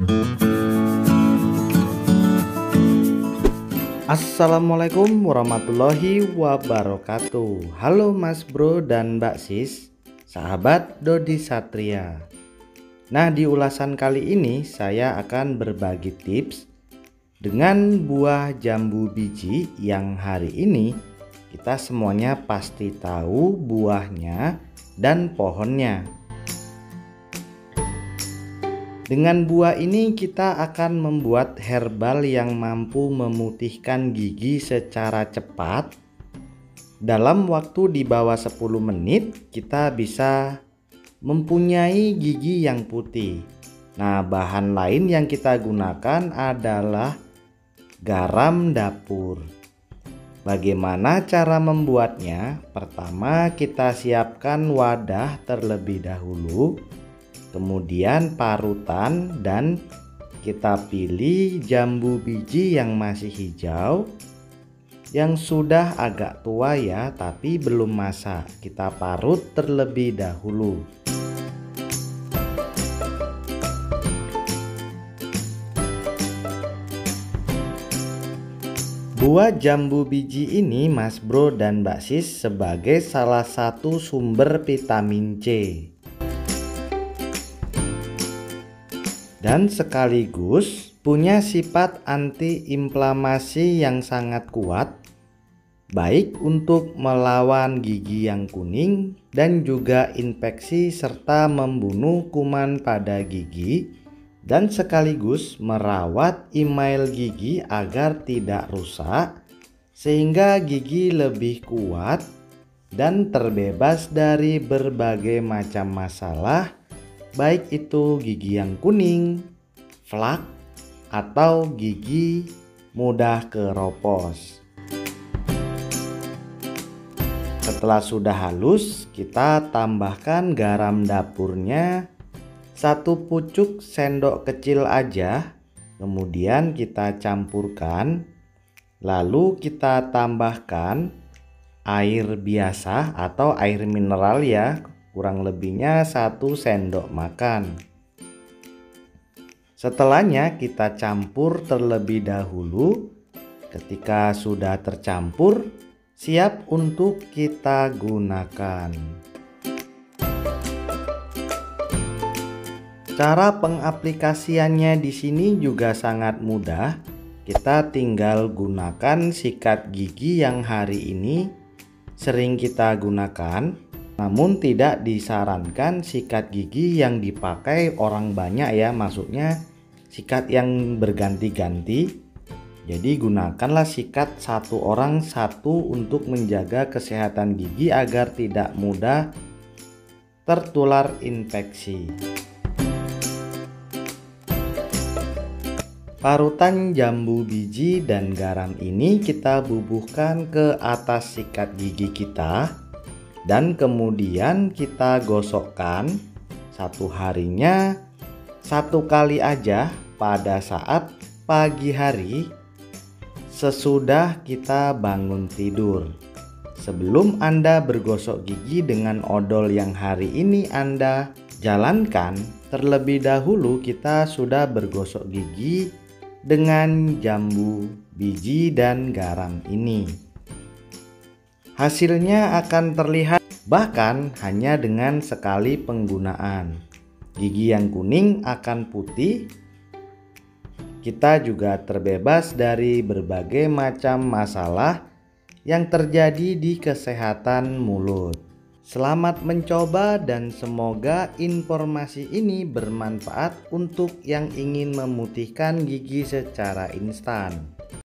Assalamualaikum warahmatullahi wabarakatuh. Halo Mas Bro dan Mbak Sis, sahabat Dodi Satria. Nah, di ulasan kali ini saya akan berbagi tips dengan buah jambu biji yang hari ini kita semuanya pasti tahu buahnya dan pohonnya. Dengan buah ini kita akan membuat herbal yang mampu memutihkan gigi secara cepat. Dalam waktu di bawah 10 menit kita bisa mempunyai gigi yang putih. Nah, bahan lain yang kita gunakan adalah garam dapur. Bagaimana cara membuatnya? Pertama, kita siapkan wadah terlebih dahulu. Kemudian parutan, dan kita pilih jambu biji yang masih hijau, yang sudah agak tua ya, tapi belum masak. Kita parut terlebih dahulu. Buah jambu biji ini Mas Bro dan Mbak Sis sebagai salah satu sumber vitamin C. Dan sekaligus punya sifat antiinflamasi yang sangat kuat, baik untuk melawan gigi yang kuning dan juga infeksi serta membunuh kuman pada gigi, dan sekaligus merawat email gigi agar tidak rusak sehingga gigi lebih kuat dan terbebas dari berbagai macam masalah, baik itu gigi yang kuning, flak, atau gigi mudah keropos. Setelah sudah halus, kita tambahkan garam dapurnya 1 pucuk sendok kecil aja. Kemudian kita campurkan, lalu kita tambahkan air biasa atau air mineral ya, kurang lebihnya 1 sendok makan. Setelahnya kita campur terlebih dahulu. Ketika sudah tercampur, siap untuk kita gunakan. Cara pengaplikasiannya di sini juga sangat mudah. Kita tinggal gunakan sikat gigi yang hari ini sering kita gunakan. Namun tidak disarankan sikat gigi yang dipakai orang banyak ya, maksudnya sikat yang berganti-ganti. Jadi gunakanlah sikat 1 orang 1 untuk menjaga kesehatan gigi agar tidak mudah tertular infeksi. Parutan jambu biji dan garam ini kita bubuhkan ke atas sikat gigi kita. Dan kemudian kita gosokkan 1 harinya 1 kali aja pada saat pagi hari sesudah kita bangun tidur. Sebelum Anda bergosok gigi dengan odol yang hari ini Anda jalankan, terlebih dahulu kita sudah bergosok gigi dengan jambu biji dan garam ini. Hasilnya akan terlihat bahkan hanya dengan sekali penggunaan. Gigi yang kuning akan putih. Kita juga terbebas dari berbagai macam masalah yang terjadi di kesehatan mulut. Selamat mencoba dan semoga informasi ini bermanfaat untuk yang ingin memutihkan gigi secara instan.